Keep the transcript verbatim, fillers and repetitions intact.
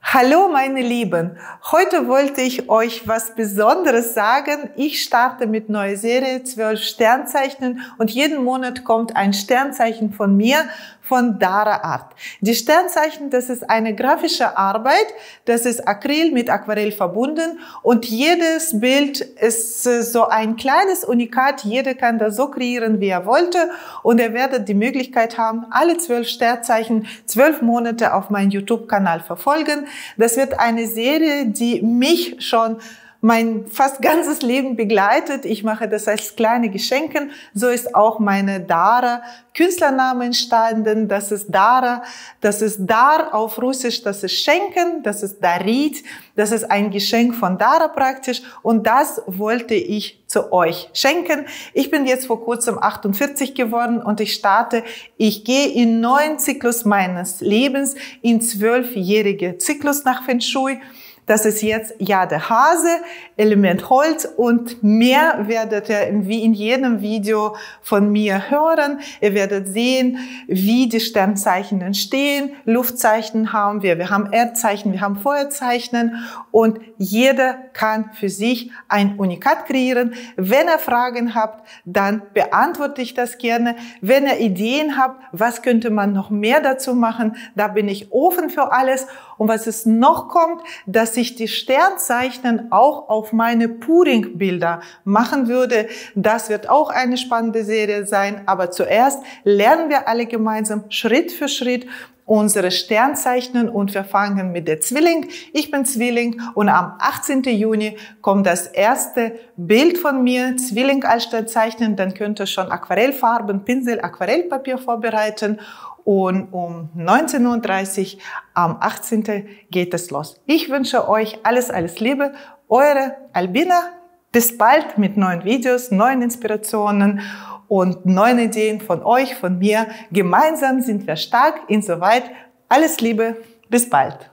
Hallo meine Lieben, heute wollte ich euch was Besonderes sagen. Ich starte mit neuer Serie zwölf Sternzeichen und jeden Monat kommt ein Sternzeichen von mir, von Dara Art. Die Sternzeichen, das ist eine grafische Arbeit, das ist Acryl mit Aquarell verbunden und jedes Bild ist so ein kleines Unikat. Jeder kann das so kreieren, wie er wollte, und ihr werdet die Möglichkeit haben, alle zwölf Sternzeichen zwölf Monate auf meinem YouTube-Kanal verfolgen. Das wird eine Serie, die mich schon mein fast ganzes Leben begleitet. Ich mache das als kleine Geschenke. So ist auch meine Dara Künstlername entstanden. Das ist Dara. Das ist Dar auf Russisch. Das ist Schenken. Das ist Darit. Das ist ein Geschenk von Dara praktisch. Und das wollte ich zu euch schenken. Ich bin jetzt vor kurzem achtundvierzig geworden und ich starte, ich gehe in neuen Zyklus meines Lebens, in zwölfjährige Zyklus nach Feng Shui. Das ist jetzt Jahr der Hase, Element Holz, und mehr werdet ihr wie in jedem Video von mir hören. Ihr werdet sehen, wie die Sternzeichen entstehen. Luftzeichen haben wir, wir haben Erdzeichen, wir haben Feuerzeichen, und jeder kann für sich ein Unikat kreieren. Wenn ihr Fragen habt, dann beantworte ich das gerne. Wenn ihr Ideen habt, was könnte man noch mehr dazu machen, da bin ich offen für alles. Und was es noch kommt, dass ich die Sternzeichen auch auf meine Puring-Bilder machen würde. Das wird auch eine spannende Serie sein. Aber zuerst lernen wir alle gemeinsam Schritt für Schritt unsere Sternzeichen, und wir fangen mit der Zwilling. Ich bin Zwilling und am achtzehnten Juni kommt das erste Bild von mir, Zwilling als Sternzeichen. Dann könnt ihr schon Aquarellfarben, Pinsel, Aquarellpapier vorbereiten. Und um neunzehn Uhr dreißig am achtzehnten geht es los. Ich wünsche euch alles, alles Liebe. Eure Albina. Bis bald mit neuen Videos, neuen Inspirationen und neuen Ideen von euch, von mir. Gemeinsam sind wir stark. Insoweit alles Liebe. Bis bald.